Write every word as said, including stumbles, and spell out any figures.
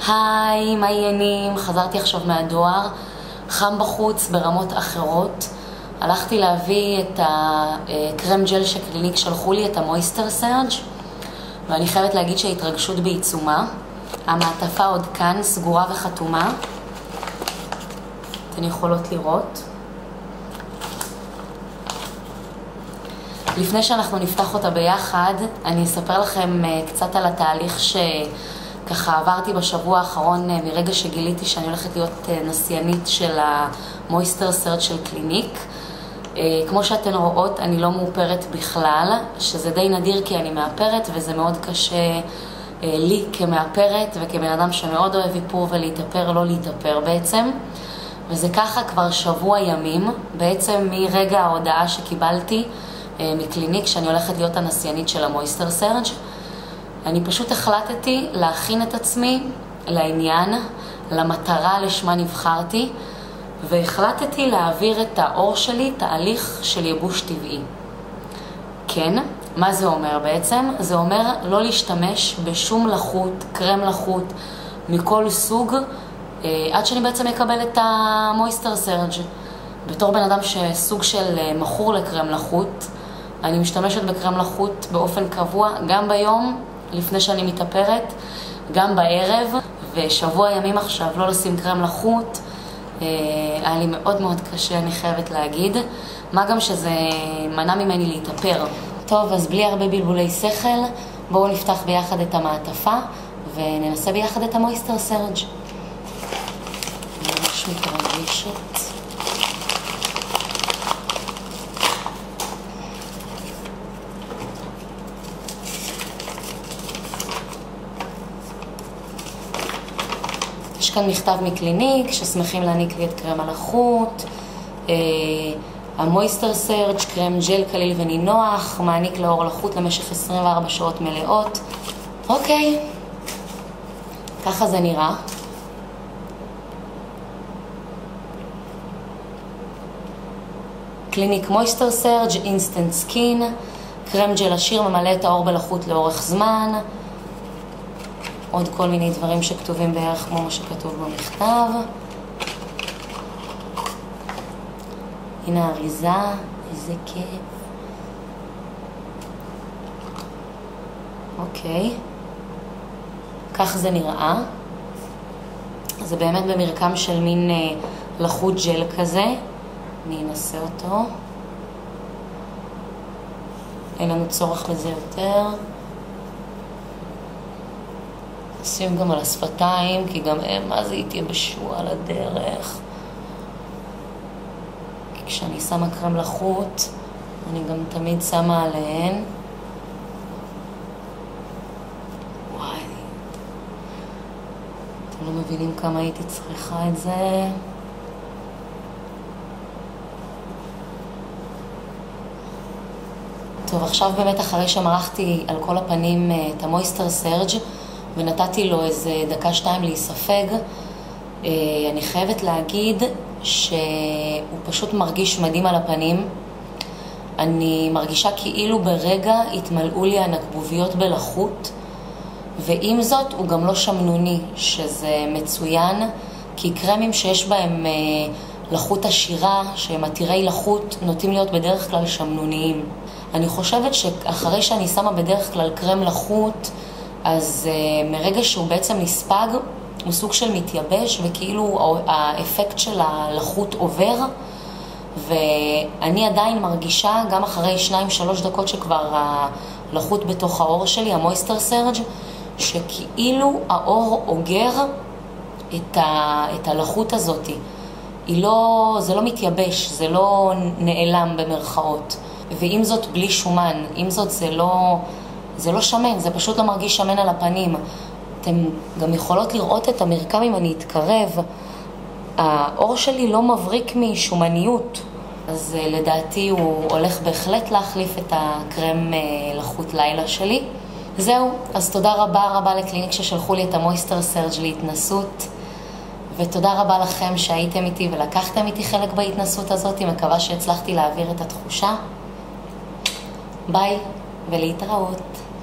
היי, מה העניינים? חזרתי עכשיו מהדואר, חם בחוץ ברמות אחרות. הלכתי להביא את הקרם ג'ל שקליניק שלחו לי, את המויסטר סרג', ואני חייבת להגיד שההתרגשות בעיצומה. המעטפה עוד כאן, סגורה וחתומה. אתן יכולות לראות. לפני שאנחנו נפתח אותה ביחד, אני אספר לכם קצת על התהליך שככה עברתי בשבוע האחרון מרגע שגיליתי שאני הולכת להיות נסיינית של המויסטר סרג' של קליניק. כמו שאתן רואות, אני לא מאופרת בכלל, שזה די נדיר כי אני מאפרת, וזה מאוד קשה לי כמאפרת וכבן אדם שמאוד אוהב איפור ולהתאפר, לא להתאפר בעצם. וזה ככה כבר שבוע ימים, בעצם מרגע ההודעה שקיבלתי מקליניק שאני הולכת להיות הנסיינית של המויסטר סרג'. אני פשוט החלטתי להכין את עצמי לעניין, למטרה לשמה נבחרתי, והחלטתי להעביר את האור שלי תהליך של ייבוש טבעי. כן, מה זה אומר בעצם? זה אומר לא להשתמש בשום לחות, קרם לחות, מכל סוג, עד שאני בעצם אקבל את המויסטר סרג'. בתור בן אדם שסוג של מכור לקרם לחות, אני משתמשת בקרם לחות באופן קבוע, גם ביום, לפני שאני מתאפרת, גם בערב, ושבוע ימים עכשיו לא לשים קרם לחות, היה לי מאוד מאוד קשה, אני חייבת להגיד, מה גם שזה מנע ממני להתאפר. טוב, אז בלי הרבה בלבולי שכל, בואו נפתח ביחד את המעטפה, וננסה ביחד את המויסטר סרג'. ממש מתרגשת. יש כאן מכתב מקליניק ששמחים להעניק לי את קרם הלחות. אה, המויסטר סרג' קרם ג'ל קליל ונינוח, מעניק לאור לחות למשך עשרים וארבע שעות מלאות. אוקיי, ככה זה נראה. קליניק מויסטר סרג' אינסטנט סקין, קרם ג'ל עשיר ממלא את האור בלחות לאורך זמן. עוד כל מיני דברים שכתובים בערך כמו מה שכתוב במכתב. הנה האריזה, איזה כיף. אוקיי. כך זה נראה. זה באמת במרקם של מין אה, לחות ג'ל כזה. אני אנסה אותו. אין לנו צורך לזה יותר. נשים גם על השפתיים, כי גם הם, מה זה התייבשו על הדרך. כי כשאני שמה קרם לחות, אני גם תמיד שמה עליהן. וואי, אתם לא מבינים כמה הייתי צריכה את זה. טוב, עכשיו באמת אחרי שמרחתי על כל הפנים את המויסטר סרג' ונתתי לו איזה דקה שתיים להיספג, אני חייבת להגיד שהוא פשוט מרגיש מדהים על הפנים. אני מרגישה כאילו ברגע התמלאו לי הנקבוביות בלחות, ועם זאת הוא גם לא שמנוני, שזה מצוין, כי קרמים שיש בהם לחות עשירה, שהם עתירי לחות, נוטים להיות בדרך כלל שמנוניים. אני חושבת שאחרי שאני שמה בדרך כלל קרם לחות, אז uh, מרגע שהוא בעצם נספג, הוא סוג של מתייבש, וכאילו האפקט של הלחות עובר, ואני עדיין מרגישה, גם אחרי שניים שלוש דקות שכבר הלחות בתוך האור שלי, המויסטר סרג', שכאילו האור אוגר את, ה, את הלחות הזאת. היא לא, זה לא מתייבש, זה לא נעלם במרכאות. ועם זאת בלי שומן, עם זאת זה לא... זה לא שמן, זה פשוט לא מרגיש שמן על הפנים. אתם גם יכולות לראות את המרקם אם אני אתקרב. האור שלי לא מבריק משומניות, אז לדעתי הוא הולך בהחלט להחליף את הקרם לחות לילה שלי. זהו, אז תודה רבה רבה לקליניק ששלחו לי את המויסטר סרג' להתנסות, ותודה רבה לכם שהייתם איתי ולקחתם איתי חלק בהתנסות הזאת. מקווה שהצלחתי להעביר את התחושה. ביי ולהתראות.